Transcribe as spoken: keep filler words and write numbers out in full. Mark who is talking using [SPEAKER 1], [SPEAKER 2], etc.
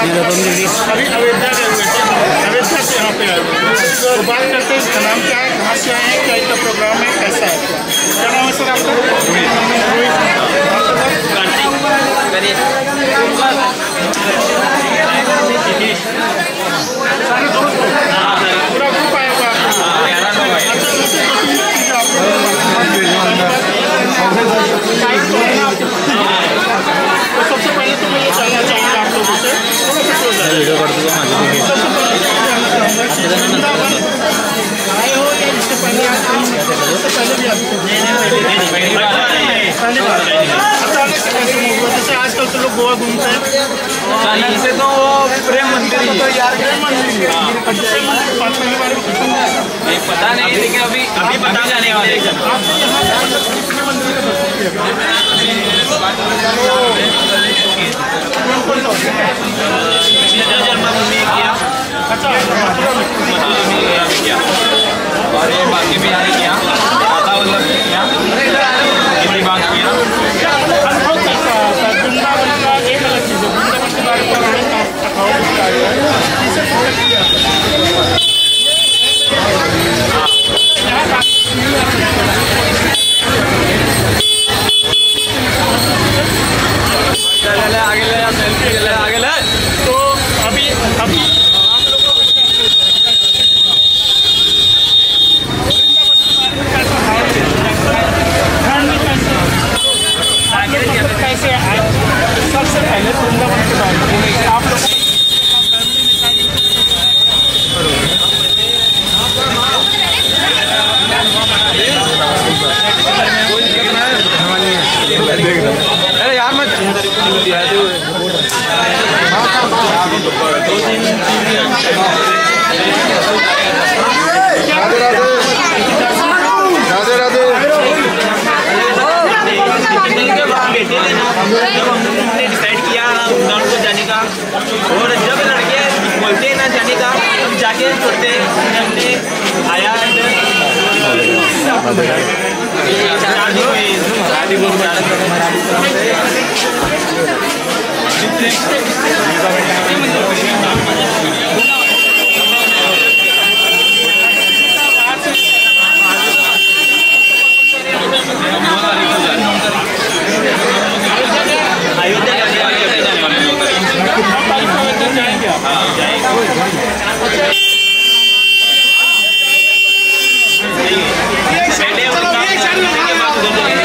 [SPEAKER 1] अभी अयोध्या गए हुए थे, अयोध्या से यहाँ पे आए हुए तो बात करते हैं इसका नाम क्या है, कहाँ से आए हैं, क्या इसका प्रोग्राम है, कैसा है, क्या नाम है सर आपका? पूरा ग्रुप आया हुआ तो सबसे पहले तो मैं ये जानना चाहूँगा आप लोगों से, आए हो या इससे पहले इससे पहले भी आप पहली बार? अचानक से कैसे मूव हुआ? जैसे आजकल तो लोग गोवा घूमते हैं,
[SPEAKER 2] अचानक से तो प्रेम मंदिर तो यार
[SPEAKER 1] प्रेम मंदिर पहली बार में खत्म है,
[SPEAKER 2] पता नहीं, लेकिन अभी अभी पता जाने वाले हैं।
[SPEAKER 1] आपको यहाँ कितने मंदिर के दर्शन किए?
[SPEAKER 2] जन्मभूमि किया,
[SPEAKER 1] अच्छा
[SPEAKER 2] किया और ये बाकी भी यहाँ किया, माता वल्लभ किया, कितनी बात किया।
[SPEAKER 1] अनुभव कैसा है? वृंदावन का एक अलग चीज़ है, वृंदावन के बारे में
[SPEAKER 2] आगे ले सेल्फी ले आगे ले।
[SPEAKER 1] तो अभी अभी आप लोगों को कैसे आए? सबसे पहले वृंदावन के बारे में आप लोग
[SPEAKER 2] अरे यार मैं
[SPEAKER 3] राधे राधे
[SPEAKER 2] जब हमने डिसाइड किया वृंदावन को जाने का, और जब लड़के बोलते ना जाने का हम जाके छोड़ते, हमने आया चार दिन में अयोध्या जाने वाले जाएंगे। हाँ जाएंगे। पहले